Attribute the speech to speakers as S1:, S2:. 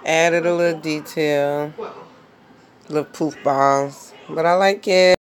S1: Added a little detail, little poof balls, but I like it.